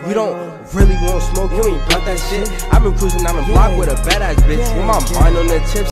You don't really want smoke, you ain't blunt that shit. I've been cruising down the block with a badass bitch with my mind on the tips.